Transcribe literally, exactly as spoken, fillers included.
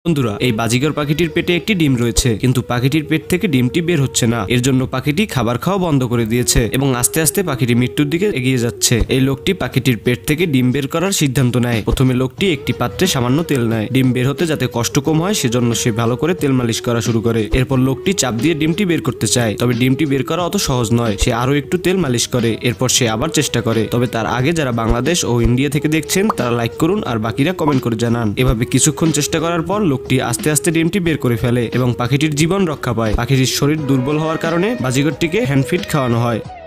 বন্ধুরা, এই বাজিগর পাখিটির পেটে একটি ডিম রয়েছে, কিন্তু পাখিটির পেট থেকে ডিমটি বের হচ্ছে না। এর জন্য পাখিটি খাবার খাওয়া বন্ধ করে দিয়েছে এবং আস্তে আস্তে পাখিটি মৃত্যুর দিকে এগিয়ে যাচ্ছে। এই লোকটি পাখিটির পেট থেকে ডিম বের করার সিদ্ধান্ত নেয়। প্রথমে লোকটি একটি পাত্রে সামান্য তেল নেয়, ডিম বের হতে যাতে কষ্ট কম হয় সেজন্য সে ভালো করে তেল মালিশ করা শুরু করে। এরপর লোকটি চাপ দিয়ে ডিমটি বের করতে চায়, তবে ডিমটি বের করা অত সহজ নয়। সে আরো একটু তেল মালিশ করে, এরপর সে আবার চেষ্টা করে। তবে তার আগে যারা বাংলাদেশ ও ইন্ডিয়া থেকে দেখছেন তারা লাইক করুন আর বাকিরা কমেন্ট করে জানান। এভাবে কিছুক্ষণ চেষ্টা করার পর লোকটি আস্তে আস্তে ডিমটি বের করে ফেলে এবং পাখিটির জীবন রক্ষা পায়। পাখিটির শরীর দুর্বল হওয়ার কারণে বাজিগরটিকে হ্যান্ড ফিড খাওয়ানো হয়।